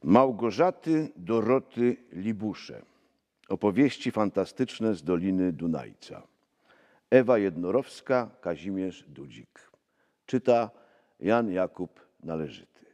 Małgorzaty Doroty Libusze. Opowieści fantastyczne z Doliny Dunajca. Ewa Jednorowska, Kazimierz Dudzik. Czyta Jan Jakub Należyty.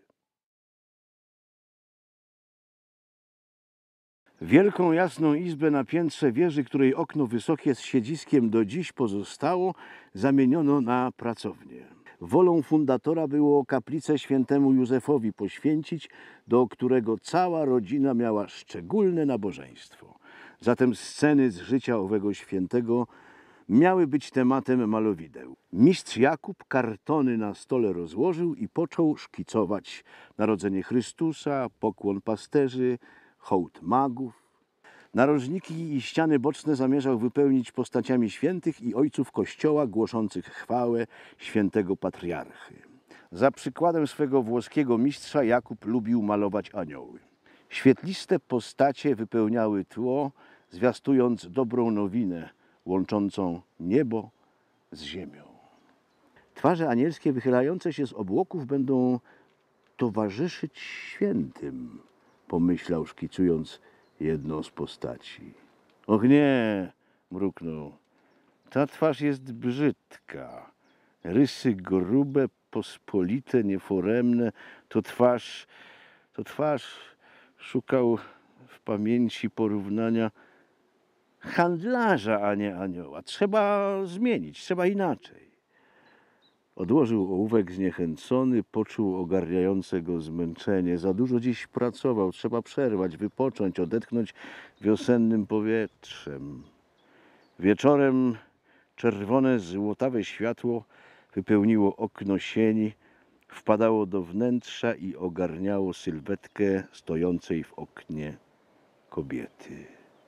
Wielką jasną izbę na piętrze wieży, której okno wysokie z siedziskiem do dziś pozostało, zamieniono na pracownię. Wolą fundatora było kaplicę świętemu Józefowi poświęcić, do którego cała rodzina miała szczególne nabożeństwo. Zatem sceny z życia owego świętego miały być tematem malowideł. Mistrz Jakub kartony na stole rozłożył i począł szkicować narodzenie Chrystusa, pokłon pasterzy, hołd magów. Narożniki i ściany boczne zamierzał wypełnić postaciami świętych i ojców Kościoła głoszących chwałę świętego patriarchy. Za przykładem swego włoskiego mistrza Jakub lubił malować anioły. Świetliste postacie wypełniały tło, zwiastując dobrą nowinę łączącą niebo z ziemią. Twarze anielskie wychylające się z obłoków będą towarzyszyć świętym, pomyślał, szkicując jedną z postaci. Och nie, mruknął, ta twarz jest brzydka. Rysy grube, pospolite, nieforemne. To twarz, szukał w pamięci porównania handlarza, a nie anioła. Trzeba zmienić, trzeba inaczej. Odłożył ołówek zniechęcony, poczuł ogarniające go zmęczenie. Za dużo dziś pracował, trzeba przerwać, wypocząć, odetchnąć wiosennym powietrzem. Wieczorem czerwone, złotawe światło wypełniło okno sieni, wpadało do wnętrza i ogarniało sylwetkę stojącej w oknie kobiety.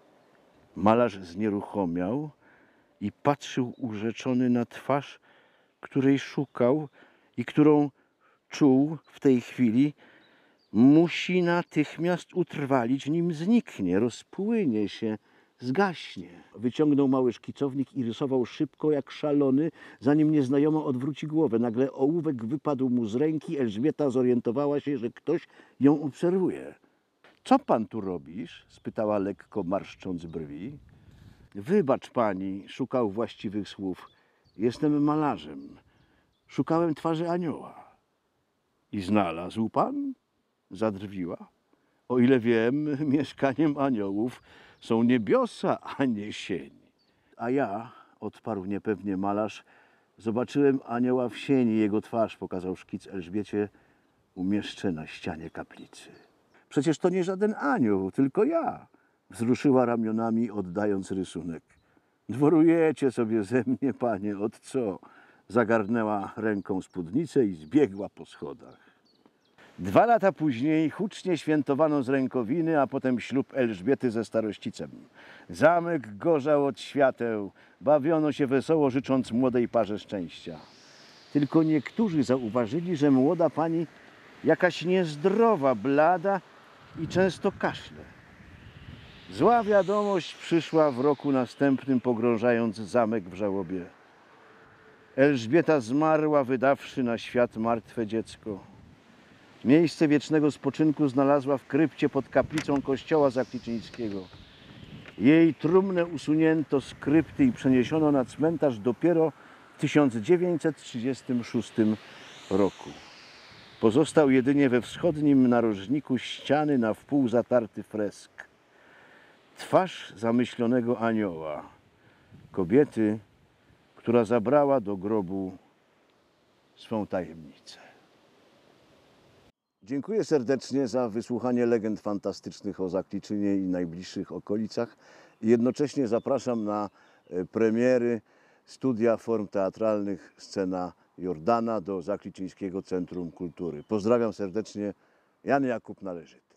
Malarz znieruchomiał i patrzył urzeczony na twarz, której szukał i którą czuł w tej chwili, musi natychmiast utrwalić, nim zniknie, rozpłynie się, zgaśnie. Wyciągnął mały szkicownik i rysował szybko jak szalony, zanim nieznajoma odwróci głowę. Nagle ołówek wypadł mu z ręki. Elżbieta zorientowała się, że ktoś ją obserwuje. Co pan tu robisz? Spytała lekko, marszcząc brwi. Wybacz pani, szukał właściwych słów. Jestem malarzem. Szukałem twarzy anioła. I znalazł pan? Zadrwiła. O ile wiem, mieszkaniem aniołów są niebiosa, a nie sień. A ja, odparł niepewnie malarz, zobaczyłem anioła w sieni. Jego twarz, pokazał szkic Elżbiecie, umieszczę na ścianie kaplicy. Przecież to nie żaden anioł, tylko ja. Wzruszyła ramionami, oddając rysunek. Dworujecie sobie ze mnie, panie, od co? Zagarnęła ręką spódnicę i zbiegła po schodach. 2 lata później hucznie świętowano z rękowiny, a potem ślub Elżbiety ze starościcem. Zamek gorzał od świateł, bawiono się wesoło, życząc młodej parze szczęścia. Tylko niektórzy zauważyli, że młoda pani jakaś niezdrowa, blada i często kaszle. Zła wiadomość przyszła w roku następnym, pogrążając zamek w żałobie. Elżbieta zmarła, wydawszy na świat martwe dziecko. Miejsce wiecznego spoczynku znalazła w krypcie pod kaplicą kościoła zakliczyńskiego. Jej trumnę usunięto z krypty i przeniesiono na cmentarz dopiero w 1936 roku. Pozostał jedynie we wschodnim narożniku ściany na wpół zatarty fresk. Twarz zamyślonego anioła, kobiety, która zabrała do grobu swą tajemnicę. Dziękuję serdecznie za wysłuchanie legend fantastycznych o Zakliczynie i najbliższych okolicach. Jednocześnie zapraszam na premiery studia form teatralnych Scena Jordana do Zakliczyńskiego Centrum Kultury. Pozdrawiam serdecznie, Jan Jakub Należyty.